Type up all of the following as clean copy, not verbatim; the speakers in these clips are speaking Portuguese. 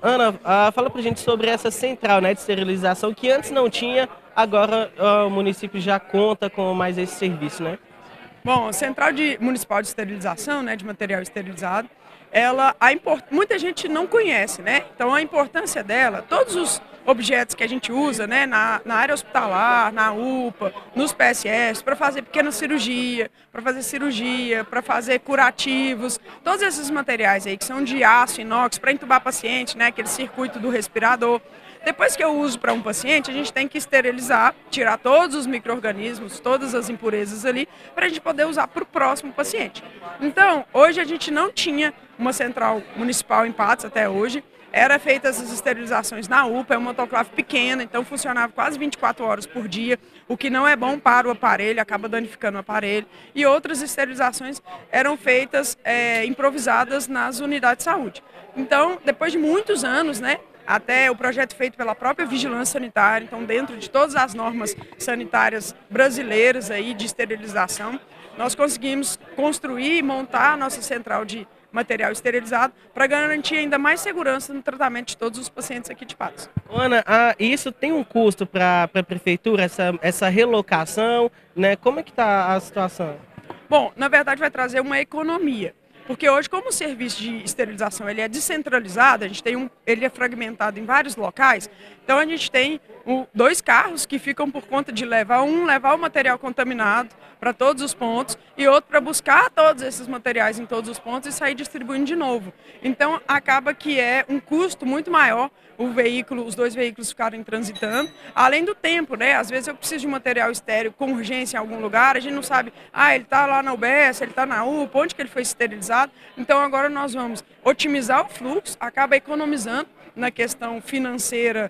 Ana, fala pra gente sobre essa central, né, de esterilização que antes não tinha, agora o município já conta com mais esse serviço, né? Bom, a Municipal de Esterilização, né, de material esterilizado, muita gente não conhece, né? Então a importância dela, todos os objetos que a gente usa, né, na área hospitalar, na UPA, nos PSS, para fazer pequena cirurgia, para fazer curativos, todos esses materiais aí que são de aço, inox, para entubar paciente, né, aquele circuito do respirador. Depois que eu uso para um paciente, a gente tem que esterilizar, tirar todos os micro-organismos, todas as impurezas ali, para a gente poder usar para o próximo paciente. Então, hoje a gente não tinha uma central municipal em Patos até hoje, era feita essas esterilizações na UPA, é uma autoclave pequena, então funcionava quase 24 horas por dia, o que não é bom para o aparelho, acaba danificando o aparelho. E outras esterilizações eram feitas improvisadas nas unidades de saúde. Então, depois de muitos anos, né, até o projeto feito pela própria Vigilância Sanitária, então dentro de todas as normas sanitárias brasileiras aí de esterilização, nós conseguimos construir e montar a nossa central de material esterilizado para garantir ainda mais segurança no tratamento de todos os pacientes aqui de Patos. Ana, isso tem um custo para a prefeitura, essa relocação, né? Como é que está a situação? Bom, na verdade vai trazer uma economia. Porque hoje, como o serviço de esterilização ele é descentralizado, ele é fragmentado em vários locais, então a gente tem dois carros que ficam por conta de levar o material contaminado para todos os pontos e outro para buscar todos esses materiais em todos os pontos e sair distribuindo de novo. Então acaba que é um custo muito maior os dois veículos ficarem transitando, além do tempo, né? Às vezes eu preciso de um material estéril com urgência em algum lugar, a gente não sabe, ele está lá na UBS, ele está na UPA, onde que ele foi esterilizado. Então agora nós vamos otimizar o fluxo, acaba economizando na questão financeira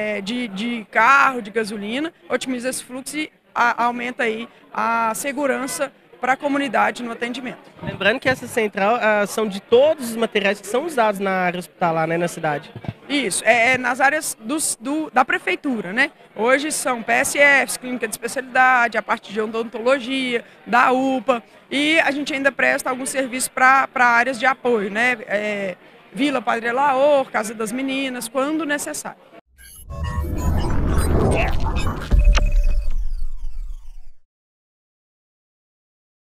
de carro, de gasolina, otimiza esse fluxo e aumenta aí a segurança para a comunidade no atendimento. Lembrando que essa central são de todos os materiais que são usados na área hospitalar, né, na cidade. Isso, nas áreas da prefeitura, né? Hoje são PSFs, clínica de especialidade, a parte de odontologia, da UPA, e a gente ainda presta alguns serviços para áreas de apoio, né? Vila Padre Laor, Casa das Meninas, quando necessário.